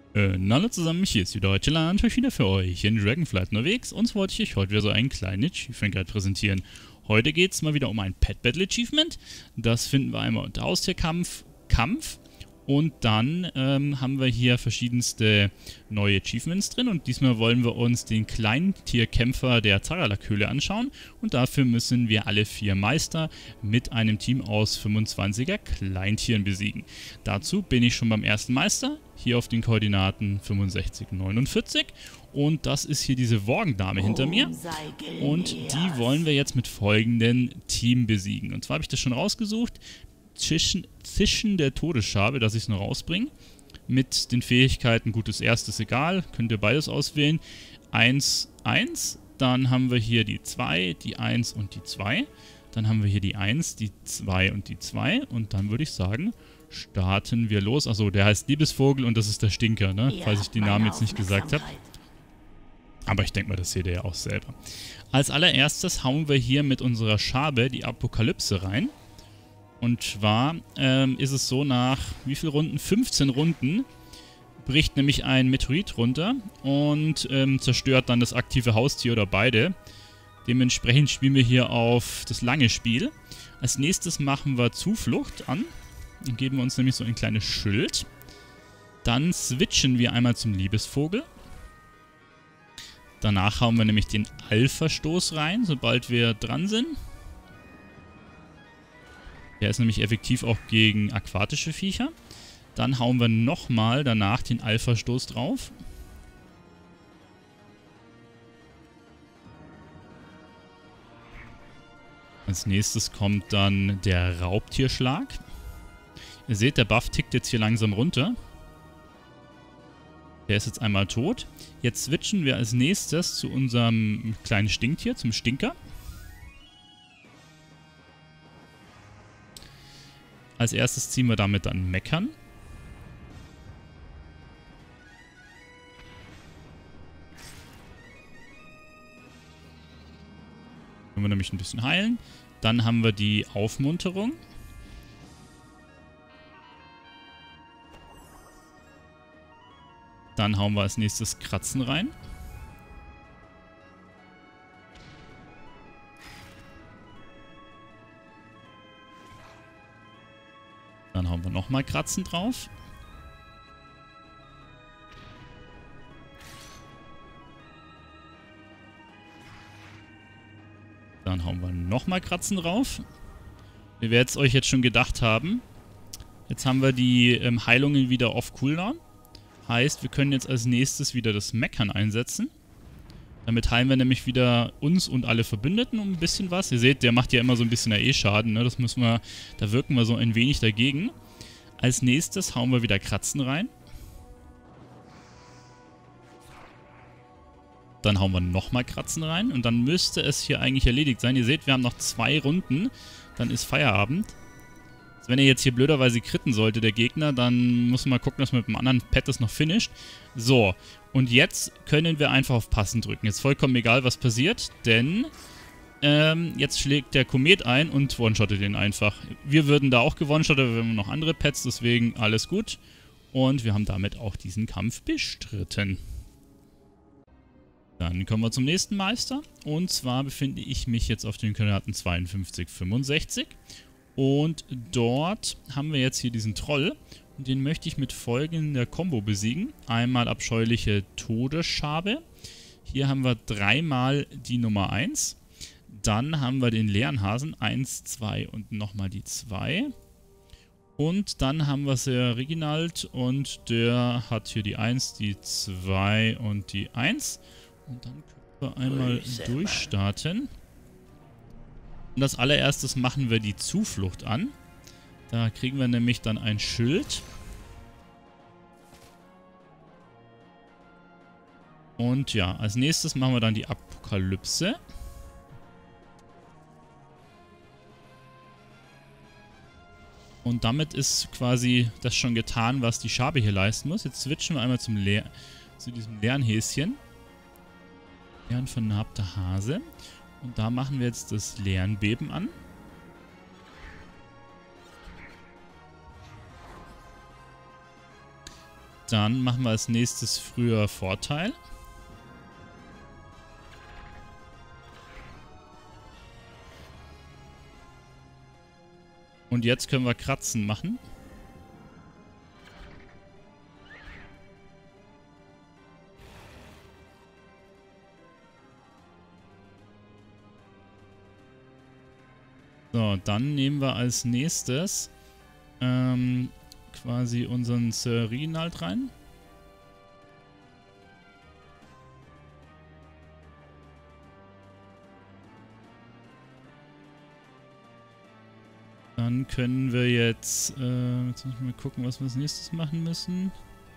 Hallo zusammen, hier ist wieder Deutschland, heute wieder für euch in Dragonflight unterwegs und wollte ich euch heute wieder so einen kleinen Achievement Guide präsentieren. Heute geht es mal wieder um ein Pet Battle Achievement. Das finden wir einmal unter Haustierkampf, und dann haben wir hier verschiedenste neue Achievements drin und diesmal wollen wir uns den Kleintierkämpfer der Zaralak-Höhle anschauen und dafür müssen wir alle 4 Meister mit einem Team aus 25er Kleintieren besiegen. Dazu bin ich schon beim ersten Meister, hier auf den Koordinaten 6549 und das ist hier diese Worgendame hinter mir und die wollen wir jetzt mit folgendem Team besiegen. Und zwar habe ich das schon rausgesucht. Zischen der Todesschabe, dass ich es noch rausbringe. Mit den Fähigkeiten gutes erstes egal, könnt ihr beides auswählen. 1, 1, dann haben wir hier die 2, die 1 und die 2. Dann haben wir hier die 1, die 2 und die 2. Und dann würde ich sagen, starten wir los. Achso, der heißt Liebesvogel und das ist der Stinker, ne? Falls ich den Namen jetzt nicht gesagt habe. Aber ich denke mal, das seht ihr ja auch selber. Als allererstes hauen wir hier mit unserer Schabe die Apokalypse rein. Und zwar ist es so, nach wie viel Runden? 15 Runden bricht nämlich ein Meteorit runter und zerstört dann das aktive Haustier oder beide. Dementsprechend spielen wir hier auf das lange Spiel. Als nächstes machen wir Zuflucht an. Dann geben wir uns nämlich so ein kleines Schild. Dann switchen wir einmal zum Liebesvogel. Danach hauen wir nämlich den Alpha-Stoß rein, sobald wir dran sind. Der ist nämlich effektiv auch gegen aquatische Viecher. Dann hauen wir nochmal danach den Alpha-Stoß drauf. Als nächstes kommt dann der Raubtierschlag. Ihr seht, der Buff tickt jetzt hier langsam runter. Der ist jetzt einmal tot. Jetzt switchen wir als nächstes zu unserem kleinen Stinktier, zum Stinker. Als erstes ziehen wir damit dann Meckern. Können wir nämlich ein bisschen heilen. Dann haben wir die Aufmunterung. Dann hauen wir als nächstes Kratzen rein. Dann hauen wir nochmal Kratzen drauf. Dann hauen wir nochmal Kratzen drauf. Ihr werdet es euch jetzt schon gedacht haben. Jetzt haben wir die Heilungen wieder auf Cooldown. Heißt, wir können jetzt als nächstes wieder das Meckern einsetzen. Damit heilen wir nämlich wieder uns und alle Verbündeten um ein bisschen was. Ihr seht, der macht ja immer so ein bisschen Schaden, ne? Das müssen wir, da wirken wir so ein wenig dagegen. Als nächstes hauen wir wieder Kratzen rein. Dann hauen wir nochmal Kratzen rein und dann müsste es hier eigentlich erledigt sein. Ihr seht, wir haben noch 2 Runden, dann ist Feierabend. Also wenn er jetzt hier blöderweise kritten sollte, der Gegner, dann muss man mal gucken, dass man mit dem anderen Pet das noch finisht. So, und jetzt können wir einfach auf Passen drücken. Jetzt vollkommen egal, was passiert, denn jetzt schlägt der Komet ein und one-shottet ihn einfach. Wir würden da auch gewone-shottet, aber wir haben noch andere Pets, deswegen alles gut. Und wir haben damit auch diesen Kampf bestritten. Dann kommen wir zum nächsten Meister. Und zwar befinde ich mich jetzt auf den Koordinaten 5265. Und dort haben wir jetzt hier diesen Troll. Und den möchte ich mit folgender Combo besiegen. Einmal abscheuliche Todesschabe. Hier haben wir 3-mal die Nummer 1. Dann haben wir den leeren Hasen. 1, 2 und nochmal die 2. Und dann haben wir sehr Reginald. Und der hat hier die 1, die 2 und die 1. Und dann können wir einmal durchstarten. Und als allererstes machen wir die Zuflucht an. Da kriegen wir nämlich dann ein Schild. Und ja, als nächstes machen wir dann die Apokalypse. Und damit ist quasi das schon getan, was die Schabe hier leisten muss. Jetzt switchen wir einmal zu diesem leeren Häschen. Leeren vernarbter Hase. Und da machen wir jetzt das Lernbeben an. Dann machen wir als nächstes früher Vorteil. Und jetzt können wir Kratzen machen. So, dann nehmen wir als nächstes quasi unseren Serinalt rein. Dann können wir jetzt muss ich mal gucken, was wir als nächstes machen müssen.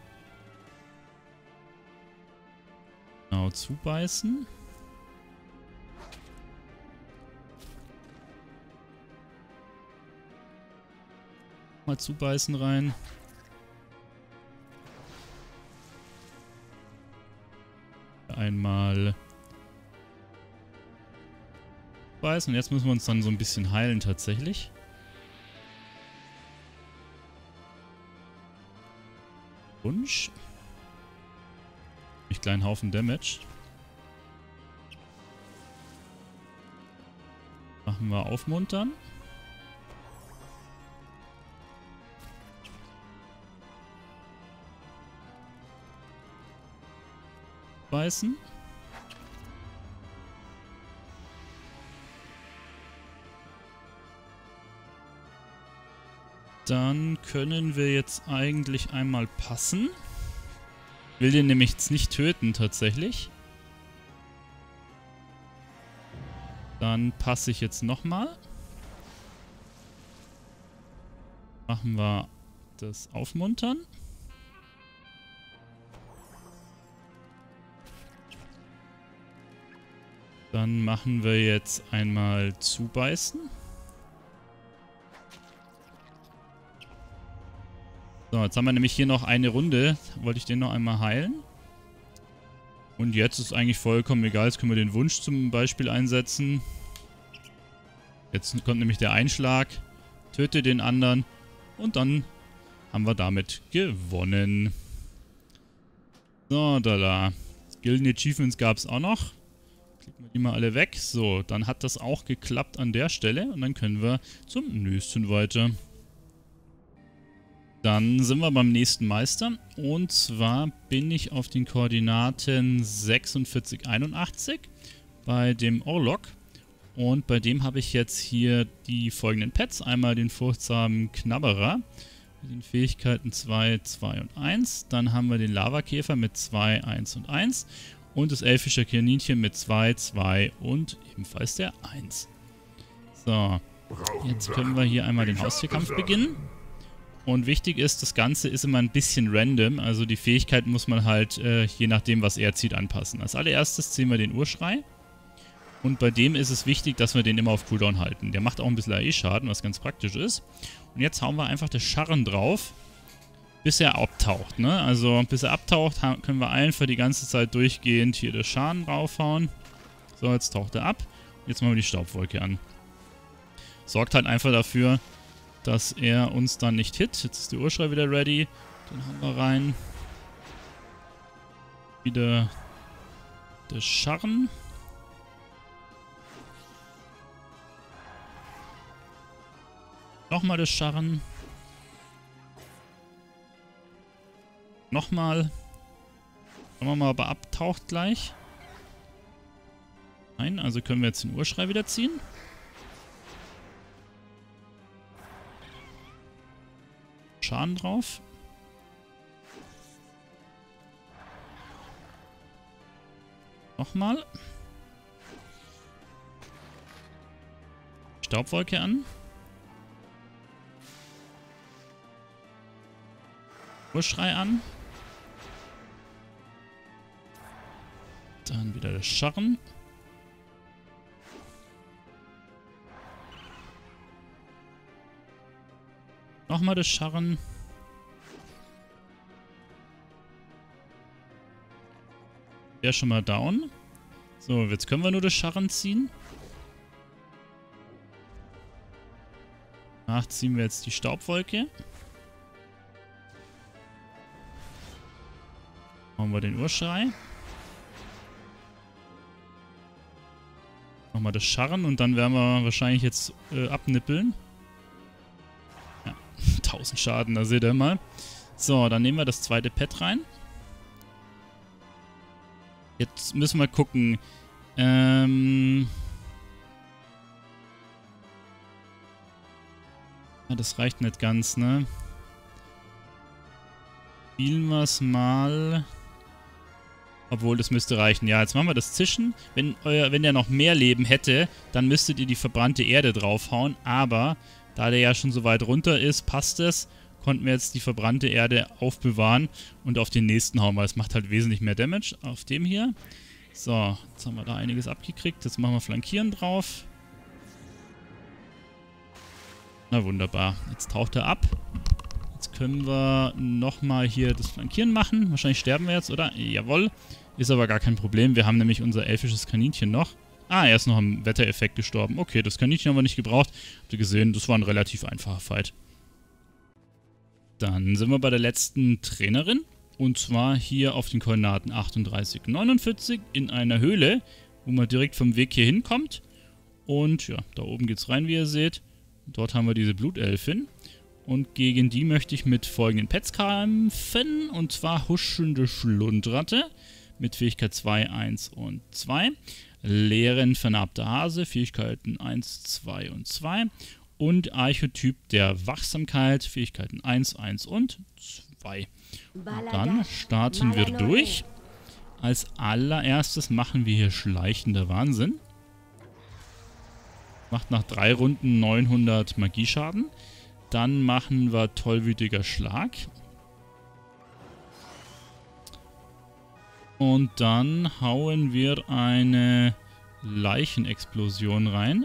Genau, zubeißen. Mal zubeißen rein. Einmal beißen. Und jetzt müssen wir uns dann so ein bisschen heilen tatsächlich. Wunsch. Einen kleinen Haufen Damage. Machen wir aufmuntern. Beißen. Dann können wir jetzt eigentlich einmal passen. Will den nämlich jetzt nicht töten tatsächlich. Dann passe ich jetzt nochmal. Machen wir das Aufmuntern. Dann machen wir jetzt einmal zubeißen. So, jetzt haben wir nämlich hier noch eine Runde. Wollte ich den noch einmal heilen. Und jetzt ist eigentlich vollkommen egal. Jetzt können wir den Wunsch zum Beispiel einsetzen. Jetzt kommt nämlich der Einschlag. Töte den anderen. Und dann haben wir damit gewonnen. So, da. Gilden Achievements gab es auch noch. Klicken wir die mal alle weg. So, dann hat das auch geklappt an der Stelle. Und dann können wir zum nächsten weiter. Dann sind wir beim nächsten Meister. Und zwar bin ich auf den Koordinaten 4681 bei dem Orlok. Und bei dem habe ich jetzt hier die folgenden Pets. Einmal den furchtsamen Knabberer mit den Fähigkeiten 2, 2 und 1. Dann haben wir den Lavakäfer mit 2, 1 und 1. Und das elfische Kaninchen mit 2, 2 und ebenfalls der 1. So, jetzt können wir hier einmal den Haustierkampf beginnen. Und wichtig ist, das Ganze ist immer ein bisschen random, also die Fähigkeiten muss man halt je nachdem, was er zieht, anpassen. Als allererstes ziehen wir den Urschrei. Und bei dem ist es wichtig, dass wir den immer auf Cooldown halten. Der macht auch ein bisschen AE-Schaden, was ganz praktisch ist. Und jetzt hauen wir einfach das Scharren drauf, bis er abtaucht. Ne? Also bis er abtaucht, können wir einfach die ganze Zeit durchgehend hier das Schaden draufhauen. So, jetzt taucht er ab. Jetzt machen wir die Staubwolke an. Sorgt halt einfach dafür, dass er uns dann nicht hit. Jetzt ist der Urschrei wieder ready. Den haben wir rein. Wieder das Scharren. Nochmal das Scharren. Nochmal. Schauen wir mal, ob er abtaucht gleich. Nein, also können wir jetzt den Urschrei wieder ziehen. Schaden drauf. Nochmal. Staubwolke an. Urschrei an. Dann wieder das Scharren. Nochmal das Scharren. Der ist schon mal down. So, jetzt können wir nur das Scharren ziehen. Danach ziehen wir jetzt die Staubwolke. Machen wir den Urschrei. Nochmal das Scharren und dann werden wir wahrscheinlich jetzt abnippeln. Ja, 1000 Schaden, da seht ihr mal. So, dann nehmen wir das zweite Pet rein. Jetzt müssen wir gucken. Ja, das reicht nicht ganz, ne? Spielen wir es mal. Obwohl, das müsste reichen. Ja, jetzt machen wir das Zischen. Wenn der noch mehr Leben hätte, dann müsstet ihr die verbrannte Erde draufhauen. Aber da der ja schon so weit runter ist, passt es. Konnten wir jetzt die verbrannte Erde aufbewahren und auf den nächsten hauen, weil es macht halt wesentlich mehr Damage auf dem hier. So, jetzt haben wir da einiges abgekriegt. Jetzt machen wir Flankieren drauf. Na wunderbar. Jetzt taucht er ab. Jetzt können wir nochmal hier das Flankieren machen. Wahrscheinlich sterben wir jetzt, oder? Jawohl. Ist aber gar kein Problem. Wir haben nämlich unser elfisches Kaninchen noch. Ah, er ist noch am Wettereffekt gestorben. Okay, das Kaninchen haben wir nicht gebraucht. Habt ihr gesehen, das war ein relativ einfacher Fight. Dann sind wir bei der letzten Trainerin. Und zwar hier auf den Koordinaten 38, 49 in einer Höhle, wo man direkt vom Weg hier hinkommt. Und ja, da oben geht's rein, wie ihr seht. Dort haben wir diese Blutelfin. Und gegen die möchte ich mit folgenden Pets kämpfen. Und zwar huschende Schlundratte mit Fähigkeit 2, 1 und 2. Leeren vernarbter Hase, Fähigkeiten 1, 2 und 2. Und Archetyp der Wachsamkeit, Fähigkeiten 1, 1 und 2. Und dann starten wir durch. Als allererstes machen wir hier schleichender Wahnsinn. Macht nach 3 Runden 900 Magieschaden. Dann machen wir tollwütiger Schlag. Und dann hauen wir eine Leichenexplosion rein.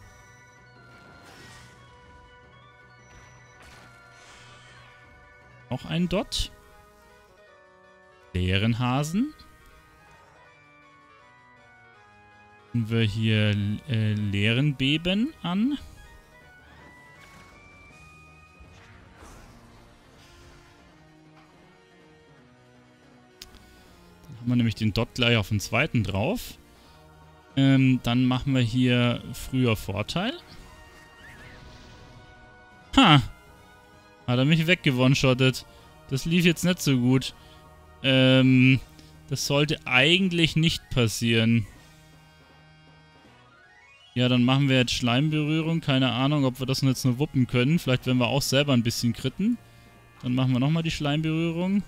Noch ein Dot. Leeren Hasen. Nehmen wir hier leeren Beben an. Dann haben wir nämlich den Dot gleich auf den zweiten drauf. Dann machen wir hier früher Vorteil. Ha! Hat er mich weggewone-shottet. Das lief jetzt nicht so gut. Das sollte eigentlich nicht passieren. Ja, dann machen wir jetzt Schleimberührung. Keine Ahnung, ob wir das jetzt nur wuppen können. Vielleicht werden wir auch selber ein bisschen kritten. Dann machen wir nochmal die Schleimberührung.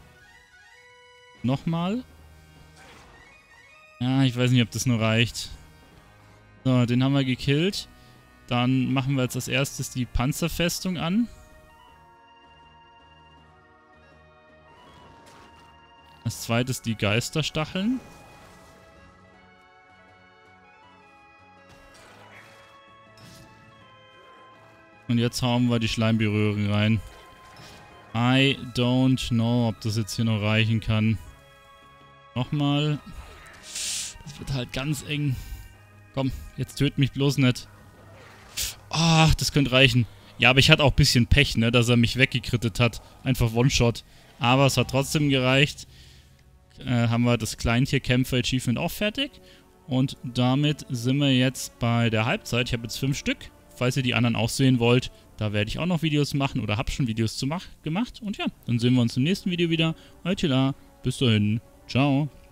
Nochmal. Ja, ich weiß nicht, ob das nur reicht. So, den haben wir gekillt. Dann machen wir jetzt als erstes die Panzerfestung an. Als zweites die Geisterstacheln. Und jetzt hauen wir die Schleimberührung rein. I don't know, ob das jetzt hier noch reichen kann. Nochmal. Das wird halt ganz eng. Komm, jetzt töt mich bloß nicht. Ach, das könnte reichen. Ja, aber ich hatte auch ein bisschen Pech, ne, dass er mich weggekrittet hat. Einfach One-Shot. Aber es hat trotzdem gereicht. Haben wir das Kleintier-Kämpfer-Achievement auch fertig. Und damit sind wir jetzt bei der Halbzeit. Ich habe jetzt 5 Stück. Falls ihr die anderen auch sehen wollt, da werde ich auch noch Videos machen oder habe schon Videos gemacht. Und ja, dann sehen wir uns im nächsten Video wieder. Bis dahin. Ciao.